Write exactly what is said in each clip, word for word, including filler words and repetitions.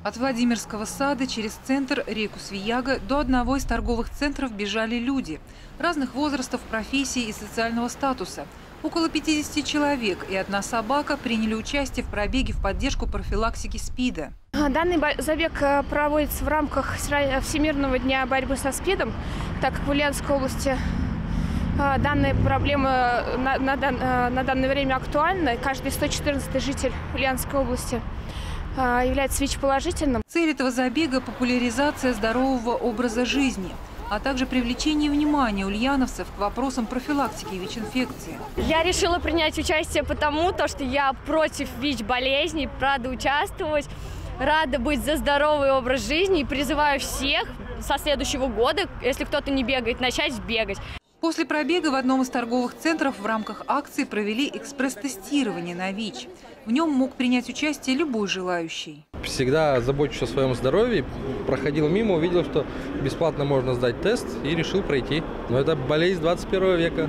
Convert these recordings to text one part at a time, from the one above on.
От Владимирского сада через центр, реку Свияга до одного из торговых центров бежали люди разных возрастов, профессий и социального статуса. Около пятидесяти человек и одна собака приняли участие в пробеге в поддержку профилактики СПИДа. Данный забег проводится в рамках Всемирного дня борьбы со СПИДом, так как в Ульяновской области данная проблема на, на, на данное время актуальна. Каждый сто четырнадцатый житель Ульяновской области является ВИЧ-положительным. Цель этого забега – популяризация здорового образа жизни, а также привлечение внимания ульяновцев к вопросам профилактики ВИЧ-инфекции. Я решила принять участие потому, что я против ВИЧ-болезней, рада участвовать, рада быть за здоровый образ жизни и призываю всех со следующего года, если кто-то не бегает, начать бегать. После пробега в одном из торговых центров в рамках акции провели экспресс-тестирование на ВИЧ. В нем мог принять участие любой желающий. Всегда забочусь о своем здоровье. Проходил мимо, увидел, что бесплатно можно сдать тест и решил пройти. Но это болезнь двадцать первого века.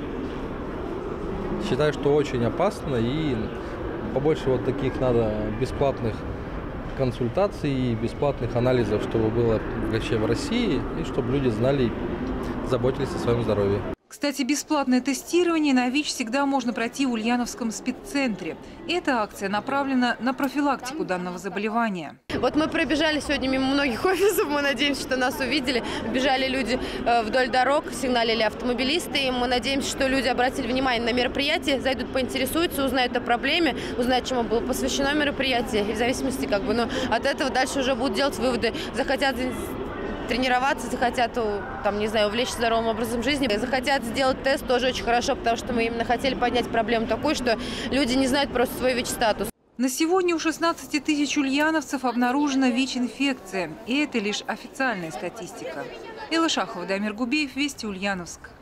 Считаю, что очень опасно, и побольше вот таких надо бесплатных консультаций и бесплатных анализов, чтобы было вообще в России, и чтобы люди знали и заботились о своем здоровье. Кстати, бесплатное тестирование на ВИЧ всегда можно пройти в Ульяновском СПИД-центре. Эта акция направлена на профилактику данного заболевания. Вот мы пробежали сегодня мимо многих офисов, мы надеемся, что нас увидели. Бежали люди вдоль дорог, сигналили автомобилисты, и мы надеемся, что люди обратили внимание на мероприятие, зайдут, поинтересуются, узнают о проблеме, узнают, чему было посвящено мероприятие, и в зависимости, как бы, ну, от этого дальше уже будут делать выводы, захотят тренироваться, захотят, там, не знаю, увлечься здоровым образом жизни, захотят сделать тест, тоже очень хорошо, потому что мы именно хотели поднять проблему такую, что люди не знают просто свой ВИЧ-статус. На сегодня у шестнадцати тысяч ульяновцев обнаружена ВИЧ-инфекция, и это лишь официальная статистика. Элла Шахова, Дамир Губеев, Вести, Ульяновск.